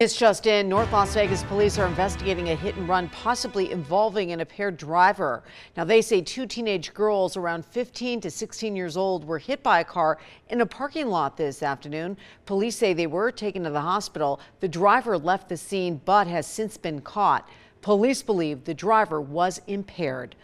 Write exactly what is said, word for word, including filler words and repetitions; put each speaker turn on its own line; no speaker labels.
It's just in. North Las Vegas police are investigating a hit and run possibly involving an impaired driver. Now, they say two teenage girls around fifteen to sixteen years old were hit by a car in a parking lot this afternoon. Police say they were taken to the hospital. The driver left the scene but has since been caught. Police believe the driver was impaired.